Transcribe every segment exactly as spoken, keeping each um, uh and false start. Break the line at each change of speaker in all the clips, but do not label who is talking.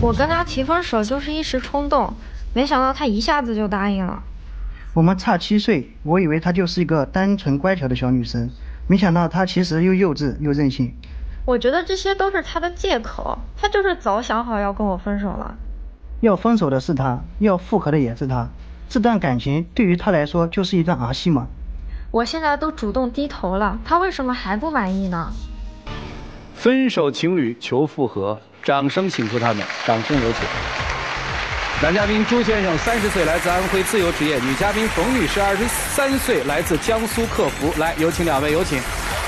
我跟他提分手就是一时冲动，没想到他一下子就答应了。
我们差七岁，我以为她就是一个单纯乖巧的小女生，没想到她其实又幼稚又任性。
我觉得这些都是他的借口，他就是早想好要跟我分手了。
要分手的是他，要复合的也是他，这段感情对于他来说就是一段儿戏嘛。
我现在都主动低头了，他为什么还不满意呢？
分手情侣求复合，掌声请出他们，掌声有请。男嘉宾朱先生三十岁，来自安徽自由职业；女嘉宾冯女士二十三岁，来自江苏客服。来，有请两位，有请。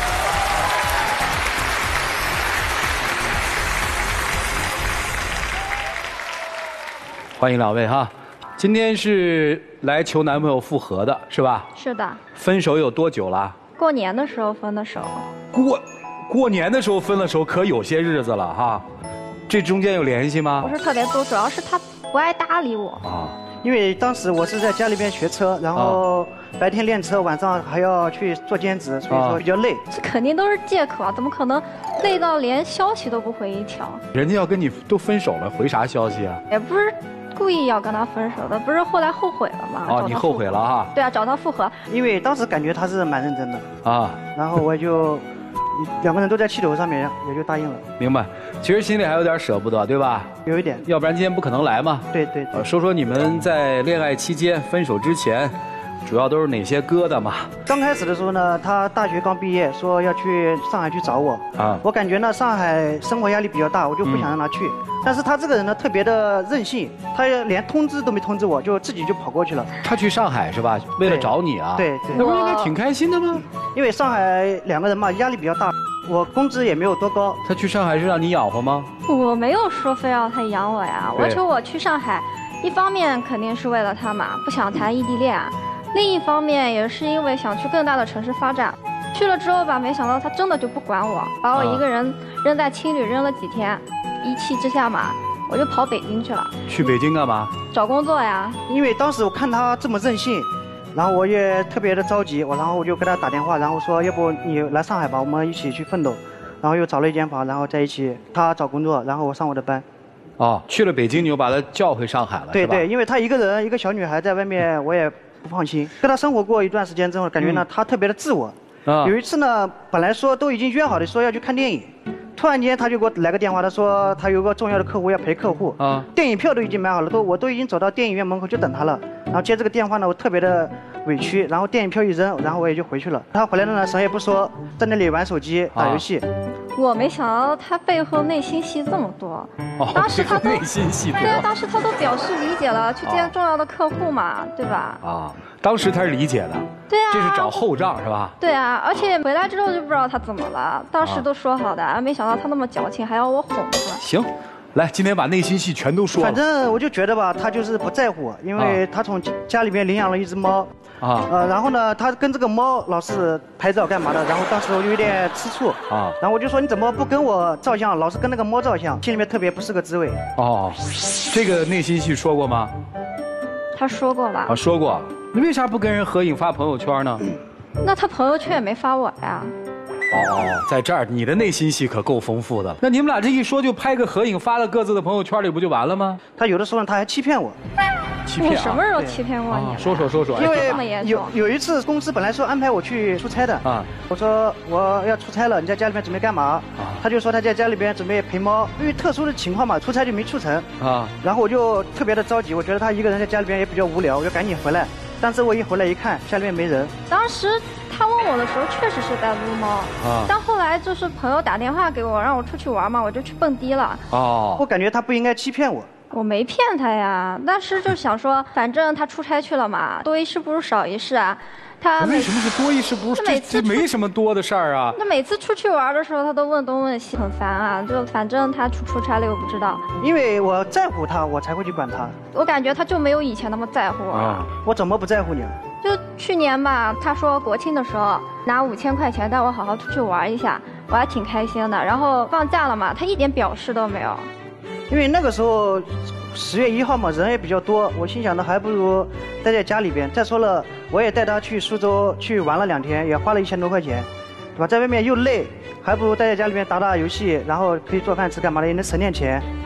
欢迎两位哈，今天是来求男朋友复合的，是吧？
是的。
分手有多久了？
过年的时候分的手。
过，过年的时候分了手，可有些日子了哈。这中间有联系吗？
不是特别多，主要是他不爱搭理我。
啊。
因为当时我是在家里边学车，然后白天练车，晚上还要去做兼职，所以说比较累。
这肯定都是借口啊，怎么可能累到连消息都不回一条？
人家要跟你都分手了，回啥消息啊？
也不是故意要跟他分手的，不是后来后悔了吗？
哦，你后悔了哈？
对啊，找他复合。
因为当时感觉他是蛮认真的
啊，
然后我就两个人都在气头上面，也就答应了。
明白，其实心里还有点舍不得，对吧？
有一点，
要不然今天不可能来嘛。
对对对。
呃，说说你们在恋爱期间、分手之前，主要都是哪些疙瘩嘛？
刚开始的时候呢，他大学刚毕业，说要去上海去找我啊。我感觉呢，上海生活压力比较大，我就不想让他去。嗯、但是他这个人呢，特别的任性，他连通知都没通知我，就自己就跑过去了。
他去上海是吧？为了找你啊？
对对。
那不是应该挺开心的吗？
因为上海两个人嘛，压力比较大。我工资也没有多高。
他去上海是让你养活吗？
我没有说非要他养我呀，而且我去上海，一方面肯定是为了他嘛，不想谈异地恋；另一方面也是因为想去更大的城市发展。去了之后吧，没想到他真的就不管我，把我一个人扔在青旅扔了几天，一气之下嘛，我就跑北京去了。
去北京干嘛？
找工作呀。
因为当时我看他这么任性。然后我也特别的着急，我然后我就给他打电话，然后说要不你来上海吧，我们一起去奋斗。然后又找了一间房，然后在一起，他找工作，然后我上我的班。
哦，去了北京你就把他叫回上海了，
对对，因为他一个人一个小女孩在外面，我也不放心。跟他生活过一段时间之后，感觉呢、嗯、他特别的自我。啊。有一次呢，本来说都已经约好的说要去看电影。突然间他就给我来个电话，他说他有个重要的客户要陪客户啊，电影票都已经买好了，都我都已经走到电影院门口就等他了。然后接这个电话呢，我特别的委屈，然后电影票一扔，然后我也就回去了。他回来了呢，什么也不说，在那里玩手机打游戏。啊、
我没想到他背后内心戏这么多。
哦，
当时他
内心戏多。
对啊，当时他都表示理解了，去见重要的客户嘛，对吧？
啊，当时他是理解的。
对啊，
这是找后账是吧？
对啊，而且回来之后就不知道他怎么了，当时都说好的，啊、没想到他那么矫情，还要我哄他。
行，来，今天把内心戏全都说了。
反正我就觉得吧，他就是不在乎我，因为他从家里面领养了一只猫。啊。呃，然后呢，他跟这个猫老是拍照干嘛的，然后当时我就有点吃醋。啊。然后我就说你怎么不跟我照相，老是跟那个猫照相，心里面特别不是个滋味。
哦，这个内心戏说过吗？
他说过吧？
啊，说过。你为啥不跟人合影发朋友圈呢？
那他朋友圈也没发我呀。
哦，在这儿你的内心戏可够丰富的了。那你们俩这一说就拍个合影发到各自的朋友圈里不就完了吗？
他有的时候他还欺骗我。
欺骗、啊？
我什么时候欺骗过你、啊？
说说说说。
因为有有一次公司本来说安排我去出差的啊，我说我要出差了，你在家里面准备干嘛？啊，他就说他在家里边准备陪猫，因为特殊的情况嘛，出差就没出成啊。然后我就特别的着急，我觉得他一个人在家里边也比较无聊，我就赶紧回来。但是我一回来一看，家里面没人。
当时他问我的时候，确实是在撸猫啊。但后来就是朋友打电话给我，让我出去玩嘛，我就去蹦迪了。哦，
我感觉他不应该欺骗我。
我没骗他呀，当时就想说，反正他出差去了嘛，多一事不如少一事啊。他
为什么是多一事不如？这这没什么多的事儿啊。
那每次出去玩的时候，他都问东问西，很烦啊。就反正他出出差了又不知道。
因为我在乎他，我才会去管他。
我感觉他就没有以前那么在乎我。啊，
我怎么不在乎你啊？
就去年吧，他说国庆的时候拿五千块钱带我好好出去玩一下，我还挺开心的。然后放假了嘛，他一点表示都没有。
因为那个时候十月一号嘛，人也比较多，我心想的还不如待在家里边。再说了，我也带他去苏州去玩了两天，也花了一千多块钱，对吧？在外面又累，还不如待在家里面打打游戏，然后可以做饭吃干嘛的，也能省点钱。
嗯，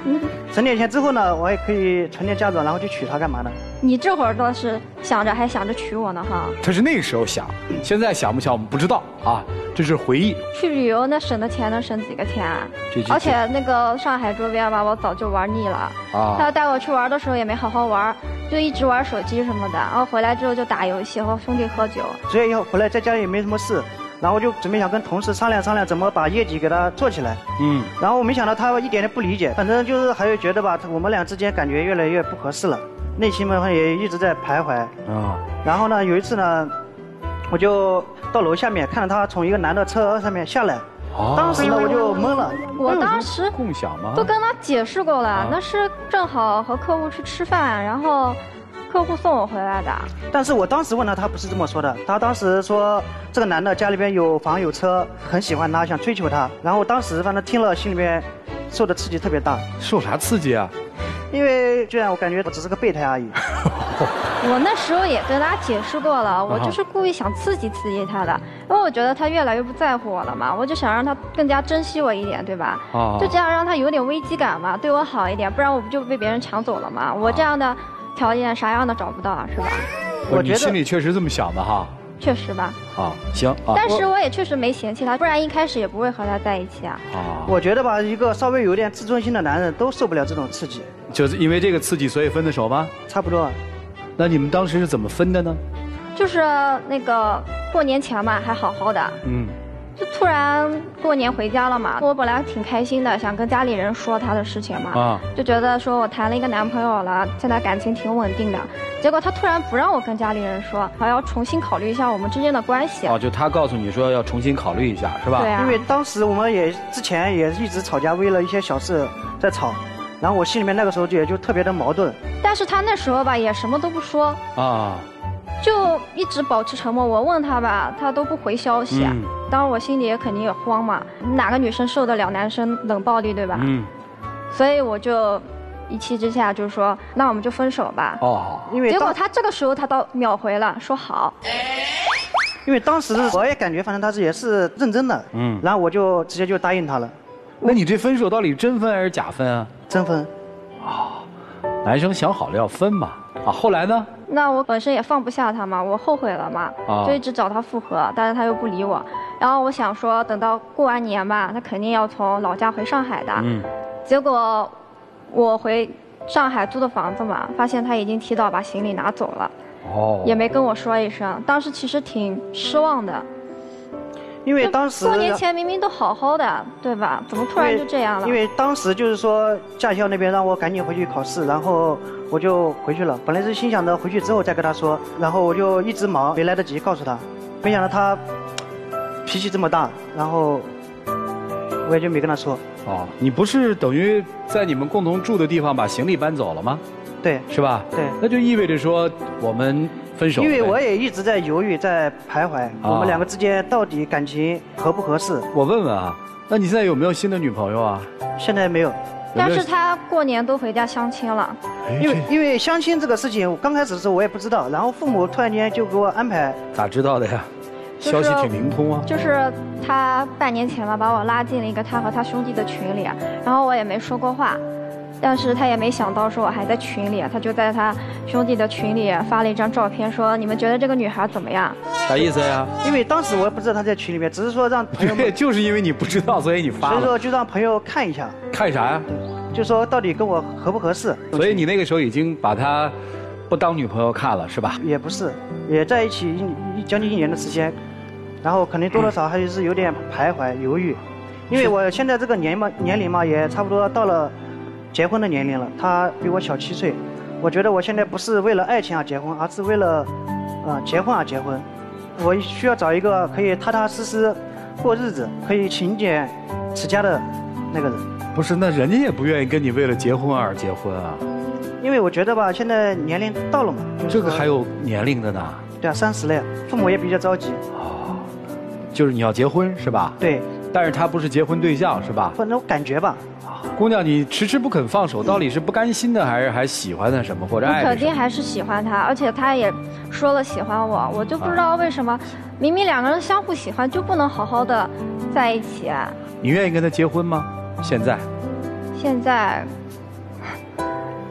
省点钱之后呢，我也可以存点嫁妆，然后去娶她干嘛的？
你这会儿倒是想着还想着娶我呢哈。
他是那个时候想，现在想不想我们不知道啊，这是回忆。
去旅游那省的钱能省几个钱啊？而且那个上海周边吧，我早就玩腻了。啊。他带我去玩的时候也没好好玩，就一直玩手机什么的，然后回来之后就打游戏和兄弟喝酒。
所以以后回来在家里也没什么事，然后我就准备想跟同事商量商量怎么把业绩给他做起来。嗯。然后我没想到他一点点不理解，反正就是还是觉得吧，我们俩之间感觉越来越不合适了。内心嘛也一直在徘徊啊，然后呢，有一次呢，我就到楼下面看到他从一个男的车上面下来，哦、当时呢我就懵了。
我当时
共享吗？
都跟他解释过了，啊、那是正好和客户去吃饭，然后客户送我回来的。
但是我当时问他，他不是这么说的，他当时说这个男的家里边有房有车，很喜欢他，想追求他。然后我当时反正听了心里面受的刺激特别大。
受啥刺激啊？
因为居然我感觉我只是个备胎而已。
我那时候也跟他解释过了，我就是故意想刺激刺激他的，因为我觉得他越来越不在乎我了嘛，我就想让他更加珍惜我一点，对吧？啊，就这样让他有点危机感嘛，对我好一点，不然我不就被别人抢走了嘛？我这样的条件啥样的找不到，是吧？
我觉得你心里确实这么想的哈。
确实吧。
啊，行啊。
但是我也确实没嫌弃他，不然一开始也不会和他在一起啊。
啊。我觉得吧，一个稍微有点自尊心的男人都受不了这种刺激。
就是因为这个刺激，所以分的手吗？
差不多。
那你们当时是怎么分的呢？
就是那个过年前嘛，还好好的。嗯。就突然过年回家了嘛，我本来挺开心的，想跟家里人说他的事情嘛，啊，就觉得说我谈了一个男朋友了，现在感情挺稳定的。结果他突然不让我跟家里人说，还要重新考虑一下我们之间的关系。
哦，就他告诉你说要重新考虑一下，是吧？
对啊。
因为当时我们也之前也一直吵架，为了一些小事在吵，然后我心里面那个时候就也就特别的矛盾。
但是他那时候吧也什么都不说啊。就一直保持沉默，我问他吧，他都不回消息。嗯、当然我心里也肯定也慌嘛，哪个女生受得了男生冷暴力，对吧？嗯。所以我就一气之下就说，那我们就分手吧。哦。因为结果他这个时候他倒秒回了，说好。
因为当时我也感觉，反正他是也是认真的。嗯。然后我就直接就答应他了。
那你这分手到底真分还是假分啊？
真分。
啊、哦，男生想好了要分嘛。啊，后来呢？
那我本身也放不下他嘛，我后悔了嘛，啊、就一直找他复合，但是他又不理我。然后我想说，等到过完年吧，他肯定要从老家回上海的。嗯。结果我回上海租的房子嘛，发现他已经提早把行李拿走了。哦。也没跟我说一声，当时其实挺失望的。
因为当时
过年前明明都好好的，对吧？怎么突然就这样了？
因为当时就是说驾校那边让我赶紧回去考试，然后我就回去了。本来是心想着回去之后再跟他说，然后我就一直忙，没来得及告诉他。没想到他脾气这么大，然后我也就没跟他说。
哦，你不是等于在你们共同住的地方把行李搬走了吗？
对，
是吧？
对，
那就意味着说我们分手。
因为我也一直在犹豫，在徘徊，啊、我们两个之间到底感情合不合适？
我问问啊，那你现在有没有新的女朋友啊？
现在没有。
但是他过年都回家相亲了。
因为因为相亲这个事情，刚开始的时候我也不知道，然后父母突然间就给我安排。
咋知道的呀？
就是、
消息挺灵通啊。
就是他半年前吧，把我拉进了一个他和他兄弟的群里，然后我也没说过话。但是他也没想到说我还在群里，他就在他兄弟的群里发了一张照片，说你们觉得这个女孩怎么样？
啥意思呀？
因为当时我也不知道他在群里面，只是说让朋友
对，就是因为你不知道，所以你发了。
所以说就让朋友看一下。
看啥呀？
就说到底跟我合不合适。
所以你那个时候已经把他不当女朋友看了，是吧？
也不是，也在一起一将近一年的时间，然后肯定多多少少还是有点徘徊犹豫，因为我现在这个年嘛年龄嘛也差不多到了结婚的年龄了，他比我小七岁，我觉得我现在不是为了爱情而结婚，而是为了，呃，结婚而结婚。我需要找一个可以踏踏实实过日子，可以勤俭持家的那个人。
不是，那人家也不愿意跟你为了结婚而结婚啊。
因为我觉得吧，现在年龄到了嘛。
这个还有年龄的呢。
对啊，三十了呀，父母也比较着急。
哦，就是你要结婚是吧？
对。
但是他不是结婚对象是吧？
反正感觉吧。
姑娘，你迟迟不肯放手，到底是不甘心的，还是还喜欢他什么，或者爱？
我肯定还是喜欢他，而且他也说了喜欢我，我就不知道为什么，明明两个人相互喜欢，就不能好好的在一起啊？
你愿意跟他结婚吗？现在？
现在，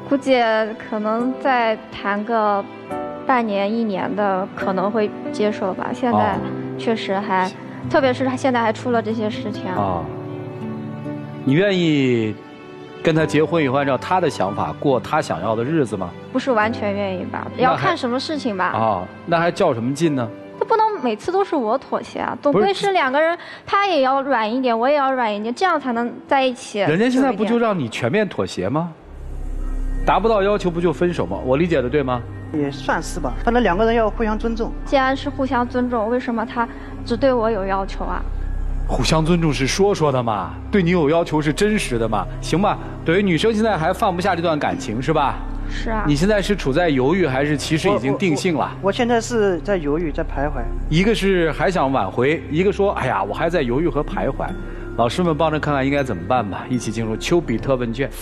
估计可能再谈个半年一年的可能会接受吧。现在确实还，哦、特别是他现在还出了这些事情啊。哦、
你愿意跟他结婚以后按照他的想法过他想要的日子吗？
不是完全愿意吧，要看什么事情吧。啊、
哦，那还较什么劲呢？
他不能每次都是我妥协啊，总归是两个人，他也要软一点，我也要软一点，这样才能在一起。
人家现在不就让你全面妥协吗？达不到要求不就分手吗？我理解的对吗？
也算是吧，反正两个人要互相尊重。
既然是互相尊重，为什么他只对我有要求啊？
互相尊重是说说的嘛，对你有要求是真实的嘛。行吧，等于女生现在还放不下这段感情是吧？
是啊。
你现在是处在犹豫，还是其实已经定性了？
我, 我, 我现在是在犹豫，在徘徊。
一个是还想挽回，一个说，哎呀，我还在犹豫和徘徊。老师们帮着看看应该怎么办吧。一起进入丘比特问卷。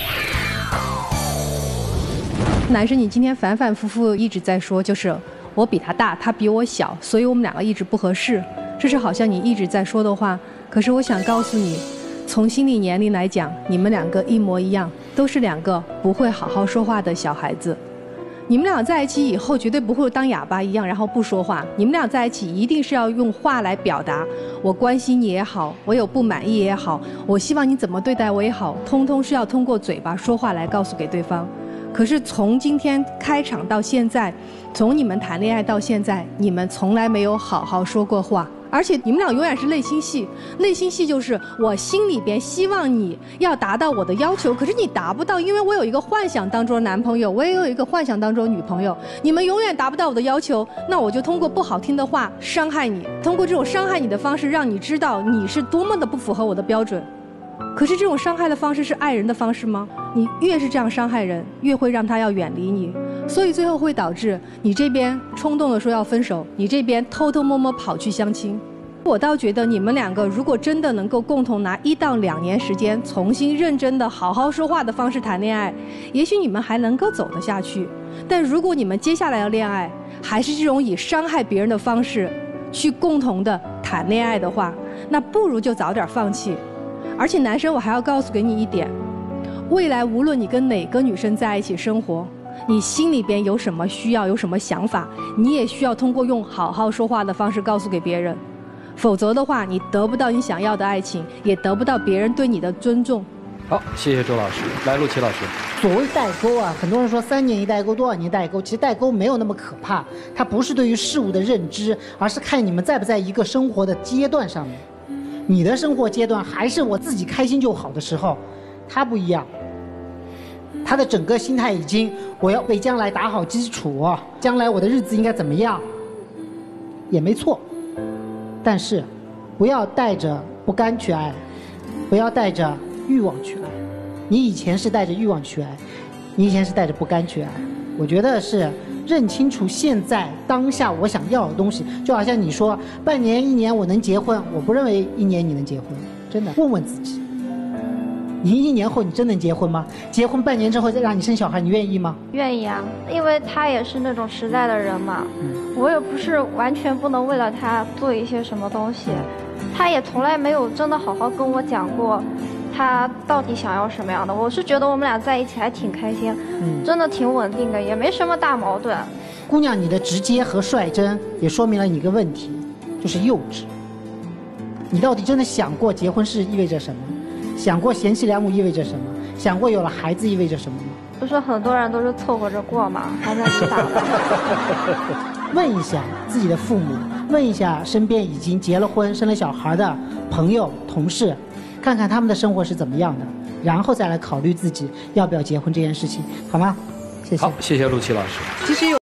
男生，你今天反反复复一直在说，就是我比他大，他比我小，所以我们两个一直不合适。这是好像你一直在说的话。可是我想告诉你，从心理年龄来讲，你们两个一模一样，都是两个不会好好说话的小孩子。你们俩在一起以后，绝对不会当哑巴一样，然后不说话。你们俩在一起一定是要用话来表达，我关心你也好，我有不满意也好，我希望你怎么对待我也好，通通是要通过嘴巴说话来告诉给对方。可是从今天开场到现在，从你们谈恋爱到现在，你们从来没有好好说过话。而且你们俩永远是内心戏，内心戏就是我心里边希望你要达到我的要求，可是你达不到，因为我有一个幻想当中的男朋友，我也有一个幻想当中的女朋友，你们永远达不到我的要求，那我就通过不好听的话伤害你，通过这种伤害你的方式让你知道你是多么的不符合我的标准。可是这种伤害的方式是爱人的方式吗？你越是这样伤害人，越会让他要远离你，所以最后会导致你这边冲动的说要分手，你这边偷偷摸摸跑去相亲。我倒觉得你们两个如果真的能够共同拿一到两年时间，重新认真的好好说话的方式谈恋爱，也许你们还能够走得下去。但如果你们接下来的恋爱还是这种以伤害别人的方式去共同的谈恋爱的话，那不如就早点放弃。而且男生，我还要告诉给你一点，未来无论你跟哪个女生在一起生活，你心里边有什么需要，有什么想法，你也需要通过用好好说话的方式告诉给别人，否则的话你得不到你想要的爱情，也得不到别人对你的尊重。
好，谢谢周老师。来，陆琪老师。
所谓代沟啊，很多人说三年一代沟，多少年代沟，其实代沟没有那么可怕，它不是对于事物的认知，而是看你们在不在一个生活的阶段上面。你的生活阶段还是我自己开心就好的时候，他不一样，他的整个心态已经我要为将来打好基础，将来我的日子应该怎么样，也没错。但是不要带着不甘去爱，不要带着欲望去爱。你以前是带着欲望去爱，你以前是带着不甘去爱。我觉得是认清楚现在当下我想要的东西，就好像你说半年一年我能结婚，我不认为一年你能结婚，真的。问问自己，你一年后你真能结婚吗？结婚半年之后再让你生小孩，你愿意吗？
愿意啊，因为他也是那种实在的人嘛。嗯、我也不是完全不能为了他做一些什么东西，他也从来没有真的好好跟我讲过他到底想要什么样的。我是觉得我们俩在一起还挺开心，嗯、真的挺稳定的，也没什么大矛盾。
姑娘，你的直接和率真也说明了你一个问题，就是幼稚。你到底真的想过结婚是意味着什么？想过贤妻良母意味着什么？想过有了孩子意味着什么吗？
不是很多人都是凑合着过吗？还在去打扮。
问一下自己的父母，问一下身边已经结了婚、生了小孩的朋友、同事，看看他们的生活是怎么样的，然后再来考虑自己要不要结婚这件事情，好吗？谢谢。
好，谢谢陆琪老师。
其实有。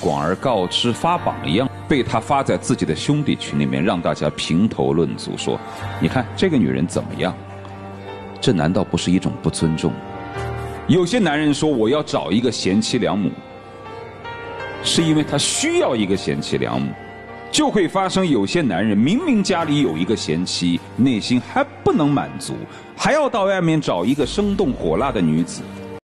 广而告之发榜一样，被他发在自己的兄弟群里面，让大家评头论足，说你看这个女人怎么样？这难道不是一种不尊重？有些男人说我要找一个贤妻良母，是因为他需要一个贤妻良母，就会发生有些男人明明家里有一个贤妻，内心还不能满足，还要到外面找一个生动火辣的女子。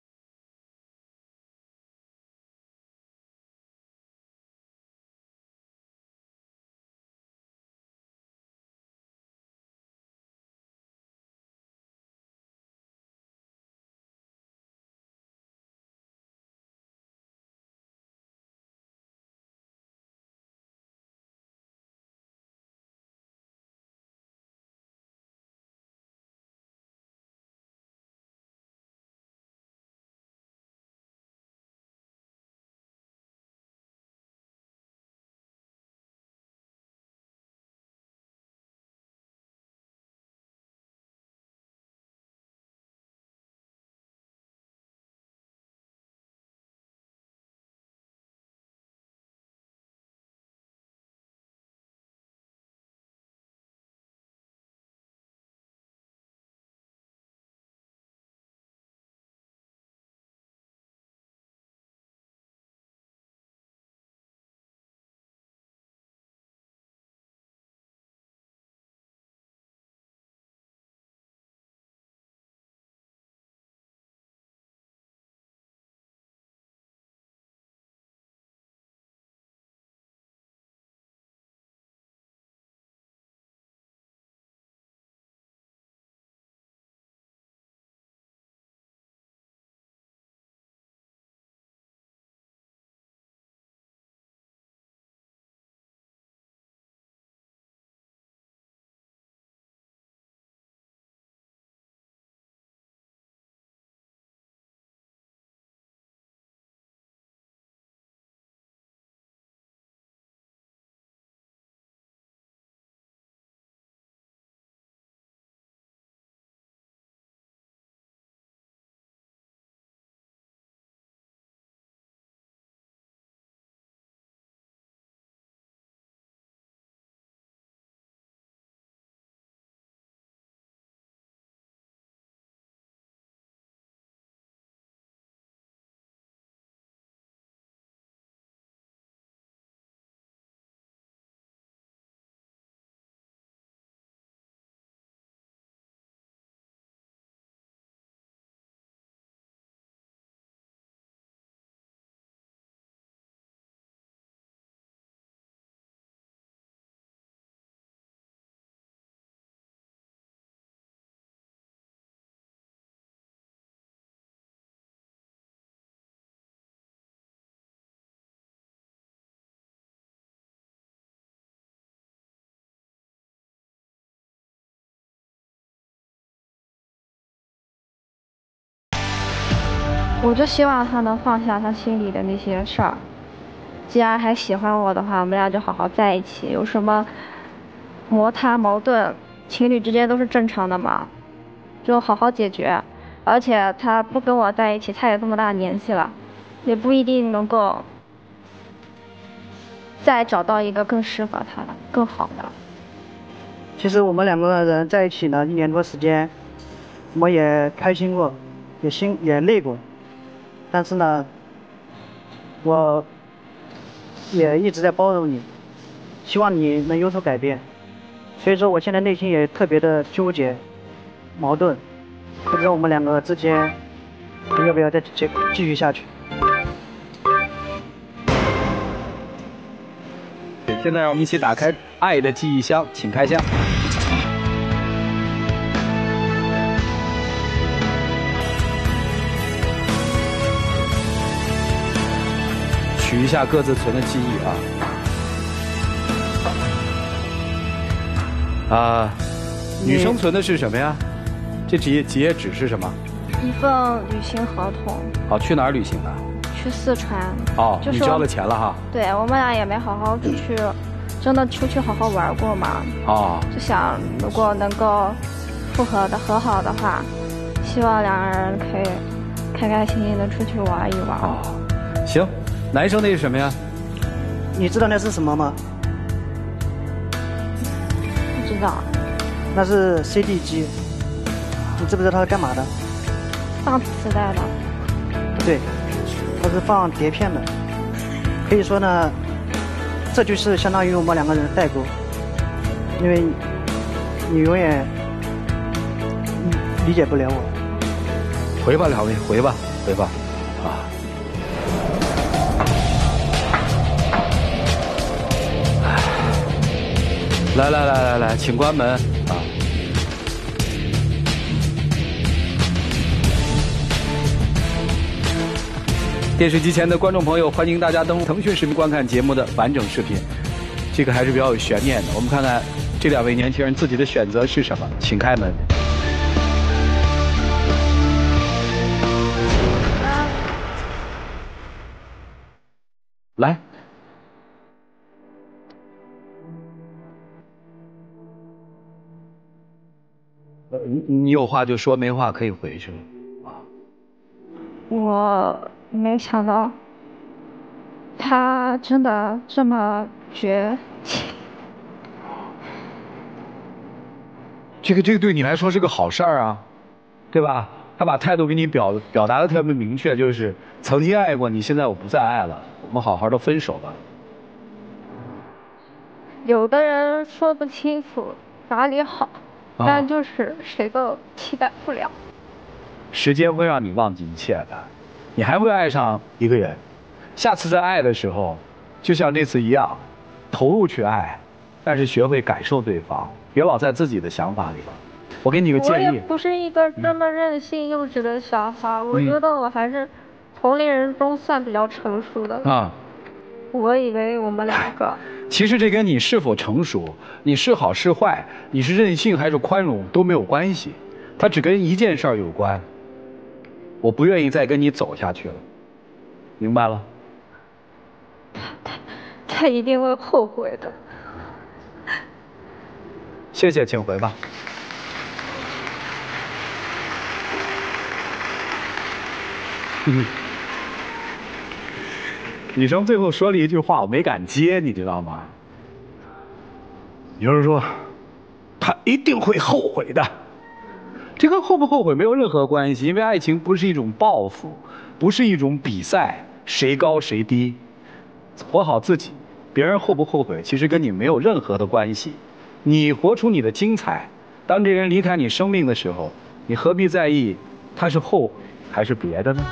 我就希望他能放下他心里的那些事儿，既然还喜欢我的话，我们俩就好好在一起。有什么摩擦矛盾，情侣之间都是正常的嘛，就好好解决。而且他不跟我在一起，他也这么大年纪了，也不一定能够再找到一个更适合他的、更好的。
其实我们两个人在一起呢，一年多时间，我也开心过，也辛也累过。但是呢，我也一直在包容你，希望你能有所改变。所以说，我现在内心也特别的纠结、矛盾，不知道我们两个之间要不要再继继续下去。
对，现在让我们一起打开爱的记忆箱，请开箱。取一下各自存的记忆啊。啊，女生存的是什么呀？这几页几页纸是什么？
一份旅行合同。
好，去哪儿旅行啊？
去四川。
哦，
就是
你交了钱了哈？
对，我们俩也没好好出去，真的出去好好玩过嘛。
哦。
就想如果能够复合的和好的话，希望两个人可以开开心心的出去玩一玩。
哦，行。男生那是什么呀？
你知道那是什么吗？
不知道。
那是 C D 机，你知不知道它是干嘛的？
放磁带的。
不对，它是放碟片的。可以说呢，这就是相当于我们两个人的代沟，因为你永远理解不了我。
回吧，两位，回吧，回吧，啊。来来来来来，请关门啊！电视机前的观众朋友，欢迎大家登录腾讯视频观看节目的完整视频。这个还是比较有悬念的，我们看看这两位年轻人自己的选择是什么，请开门。来。你你有话就说，没话可以回去了。啊，
我没想到他真的这么绝情。
这个这个对你来说是个好事儿啊，对吧？他把态度给你表表达的特别明确，就是曾经爱过你，现在我不再爱了，我们好好的分手吧。
有的人说不清楚哪里好。但就是谁都替代不了。
时间会让你忘记一切的，你还会爱上一个人。下次在爱的时候，就像这次一样，投入去爱，但是学会感受对方，别老在自己的想法里了。我给你个建议。
我也不是一个这么任性幼稚的小孩，嗯、我觉得我还是同龄人中算比较成熟的。啊。我以为我们两个。
其实这跟你是否成熟，你是好是坏，你是任性还是宽容都没有关系，它只跟一件事儿有关。我不愿意再跟你走下去了，明白了？
他他他一定会后悔的。
谢谢，请回吧。嗯。女生最后说了一句话，我没敢接，你知道吗？也就是说，她一定会后悔的。这跟后不后悔没有任何关系，因为爱情不是一种报复，不是一种比赛，谁高谁低。活好自己，别人后不后悔，其实跟你没有任何的关系。你活出你的精彩，当这人离开你生命的时候，你何必在意他是后悔还是别的呢？